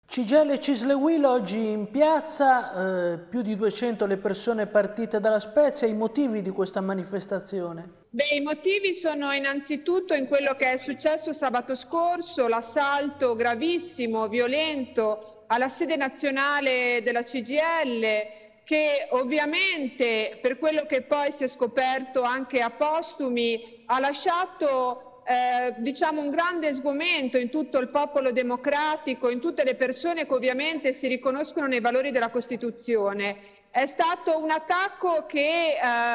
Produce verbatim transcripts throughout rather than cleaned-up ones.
C G I L e Cisle Will oggi in piazza, eh, più di duecento le persone partite dalla Spezia. I motivi di questa manifestazione? Beh, i motivi sono innanzitutto in quello che è successo sabato scorso, l'assalto gravissimo, violento alla sede nazionale della C G I L, che ovviamente, per quello che poi si è scoperto anche a postumi, ha lasciato Eh, diciamo un grande sgomento in tutto il popolo democratico, in tutte le persone che ovviamente si riconoscono nei valori della Costituzione. È stato un attacco che eh,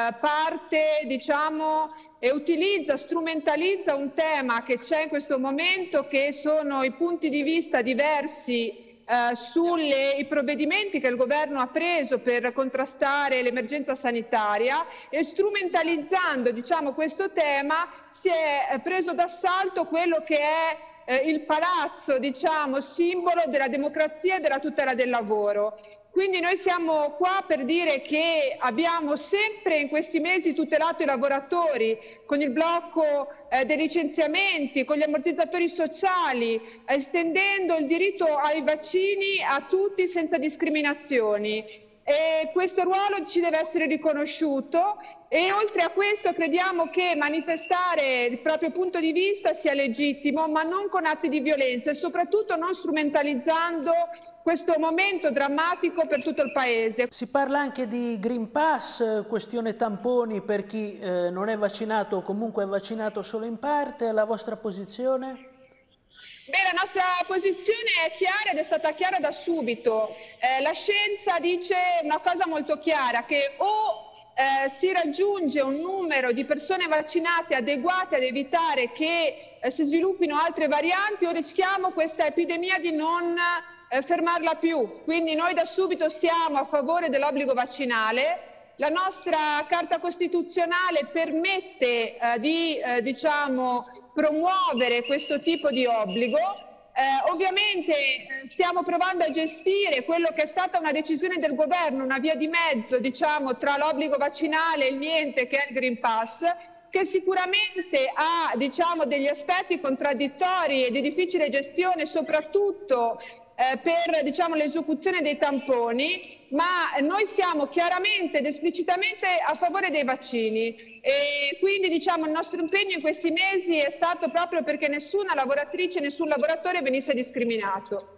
parte, diciamo, e utilizza, strumentalizza un tema che c'è in questo momento, che sono i punti di vista diversi Eh, sui provvedimenti che il governo ha preso per contrastare l'emergenza sanitaria, e strumentalizzando, diciamo, questo tema si è preso d'assalto quello che è eh, il palazzo, diciamo, simbolo della democrazia e della tutela del lavoro. Quindi noi siamo qua per dire che abbiamo sempre in questi mesi tutelato i lavoratori con il blocco eh, dei licenziamenti, con gli ammortizzatori sociali, estendendo il diritto ai vaccini a tutti senza discriminazioni. E questo ruolo ci deve essere riconosciuto, e oltre a questo crediamo che manifestare il proprio punto di vista sia legittimo, ma non con atti di violenza e soprattutto non strumentalizzando questo momento drammatico per tutto il Paese. Si parla anche di Green Pass, questione tamponi per chi eh, non è vaccinato o comunque è vaccinato solo in parte. La vostra posizione? Beh, la nostra posizione è chiara ed è stata chiara da subito. Eh, la scienza dice una cosa molto chiara, che o eh, si raggiunge un numero di persone vaccinate adeguate ad evitare che eh, si sviluppino altre varianti, o rischiamo questa epidemia di non eh, fermarla più. Quindi noi da subito siamo a favore dell'obbligo vaccinale. La nostra Carta Costituzionale permette eh, di eh, diciamo, promuovere questo tipo di obbligo. Eh, ovviamente eh, stiamo provando a gestire quello che è stata una decisione del governo, una via di mezzo, diciamo, tra l'obbligo vaccinale e il niente, che è il Green Pass, che sicuramente ha, diciamo, degli aspetti contraddittori e di difficile gestione, soprattutto eh, per, diciamo, l'esecuzione dei tamponi, ma noi siamo chiaramente ed esplicitamente a favore dei vaccini, e quindi, diciamo, il nostro impegno in questi mesi è stato proprio perché nessuna lavoratrice, nessun lavoratore venisse discriminato.